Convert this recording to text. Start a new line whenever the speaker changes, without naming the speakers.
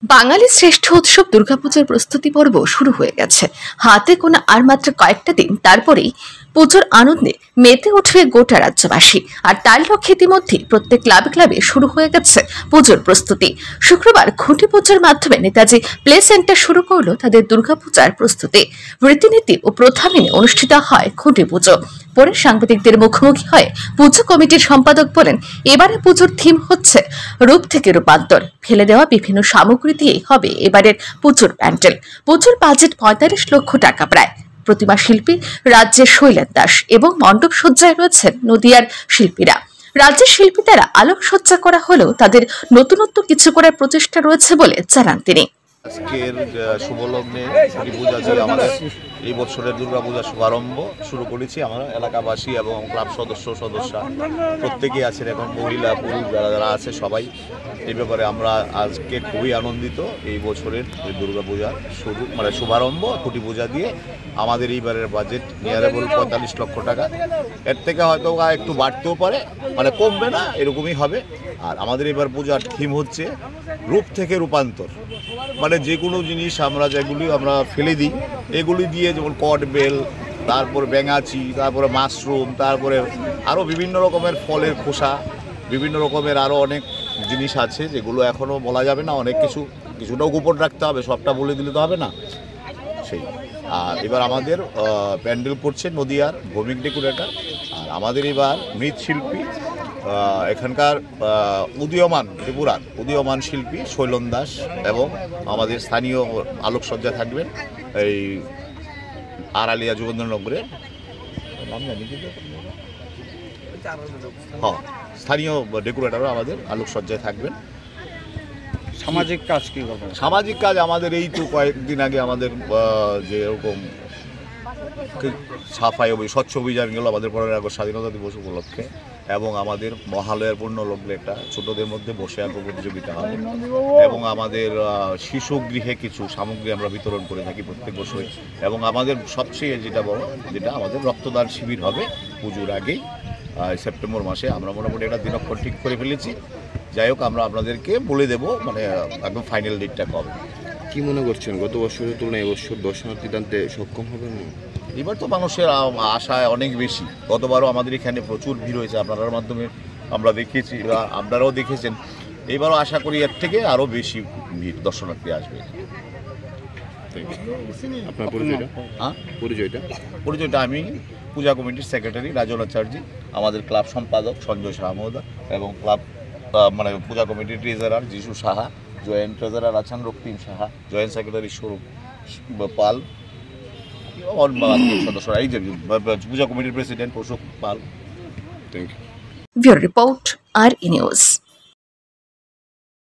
বাঙালির শ্রেষ্ঠ উৎসব দুর্গাপূজার প্রস্তুতি পর্ব শুরু হয়ে গেছে। হাতে গোনা আর মাত্র কয়েকটা দিন, তারপরেই পুজোর আনন্দে মেতে উঠবে গোটা রাজ্যবাসী। আর তার লক্ষ্যে ইতিমধ্যে প্রত্যেক ক্লাবে ক্লাবে শুরু হয়ে গেছে পুজোর প্রস্তুতি। শুক্রবার খুঁটি পুজোর মাধ্যমে নেতাজি প্লে সেন্টার শুরু করলো তাদের দুর্গাপূজার প্রস্তুতি। রীতিনীতি ও প্রথা মেনে অনুষ্ঠিত হয় খুঁটি পুজো। পরে সাংবাদিকদের মুখোমুখি হয়ে পুজো কমিটির সম্পাদক বলেন, এবারে পুজোর থিম হচ্ছে রূপ থেকে রূপান্তর। ফেলে দেওয়া বিভিন্ন সামগ্রী দিয়ে হবে এবারের পুজোর প্যান্ডেল। পুজোর বাজেট 45 লক্ষ টাকা প্রায়। প্রতিমা শিল্পী রাজ্যের শৈলেন দাস এবং মণ্ডপ সজ্জায় রয়েছেন নদিয়ার শিল্পীরা। রাজ্যের শিল্পী দ্বারা আলোকসজ্জা করা হলেও তাদের নতুনত্ব কিছু করার প্রচেষ্টা রয়েছে বলে জানান তিনি।
আজকের শুভ লগ্নে খুঁটি পূজা দিয়ে আমাদের এই বছরের দুর্গাপূজার শুভারম্ভ শুরু করেছি। আমরা এলাকাবাসী এবং ক্লাব সদস্যরা প্রত্যেকেই আছেন, এখন মহিলা পুরুষ যারা আছে সবাই এই ব্যাপারে আমরা আজকে খুবই আনন্দিত। এই বছরের দুর্গাপূজার শুভারম্ভ খুঁটি পূজা দিয়ে আমাদের এইবারের বাজেট নিয়ারেবল 45 লক্ষ টাকা। এর থেকে হয়তো একটু বাড়তেও পারে, কমবে না, এরকমই হবে। আর আমাদের এবার পূজার থিম হচ্ছে রূপ থেকে রূপান্তর। যে কোনো জিনিস যেগুলি আমরা ফেলে দিই, এগুলি দিয়ে যেমন কট বেল, তারপর ব্যাঙাচি, তারপরে মাশরুম, তারপরে আরও বিভিন্ন রকমের ফলের খোসা, বিভিন্ন রকমের আরও অনেক জিনিস আছে যেগুলো এখনও বলা যাবে না। অনেক কিছুটাও গোপন রাখতে হবে, সবটা বলে দিলে তো হবে না সেই। আর এবার আমাদের প্যান্ডেল করছে নদিয়ার ভৌমিক ডেকোরেটর। আর আমাদের এবার মৃৎশিল্পী এখানকার ত্রিপুরার উদীয়মান শিল্পী শৈলেন দাস এবং আমাদের স্থানীয় আলোকসজ্জা থাকবেন এই আড়ালিয়া যোগেন্দ্রনগরের নাম জানি কিন্তু স্থানীয় ডেকোরেটরও আমাদের আলোকসজ্জায় থাকবেন।
সামাজিক কাজ কি করবেন?
সামাজিক কাজ আমাদের এই তো কয়েকদিন আগে আমাদের যে এরকম সাফাই স্বচ্ছ অভিযান গেল আমাদের 15 আগস্ট স্বাধীনতা দিবস উপলক্ষে, এবং আমাদের মহালয়ার পূর্ণ লগ্নে একটা ছোটদের মধ্যে বসে আঁকো প্রতিযোগিতা হবে, এবং আমাদের শিশু গৃহে কিছু সামগ্রী আমরা বিতরণ করে থাকি প্রত্যেক বছরই। এবং আমাদের সবচেয়ে যেটা আমাদের রক্তদান শিবির হবে পুজোর আগেই সেপ্টেম্বর মাসে। আমরা মোটামুটি একটা দিনক্ষণ ঠিক করে ফেলেছি। যাই হোক, আমরা আপনাদেরকে বলে দেবো একদম ফাইনাল ডেটটা কবে।
কি মনে করছেন গত বছরের তুলনায় এবছর দর্শনার্থী টানতে সক্ষম হবে না?
এবার তো মানুষের আশায় অনেক বেশি। গতবারও আমাদের এখানে প্রচুর ভিড় হয়েছে, আপনার মাধ্যমে আমরা দেখেছি, আপনারাও দেখেছেন। এবারও আশা করি এর থেকে আরও বেশি ভিড় দর্শনার্থী আসবে।
আপনার পরিচয়টা? আমি
পূজা কমিটির সেক্রেটারি রাজন আচার্য, আমাদের ক্লাব সম্পাদক সঞ্জয় সাহা মহোদয়, এবং ক্লাব পূজা কমিটির ট্রেজারার যিশু সাহা, জয়েন্ট ট্রেজারার আছেন রক্তিম সাহা, জয়েন্ট সেক্রেটারি স্বরূপ পাল, সদস্যরা এই যে পূজা কমিটির president Ashok Pal.
Bureau report, R E news.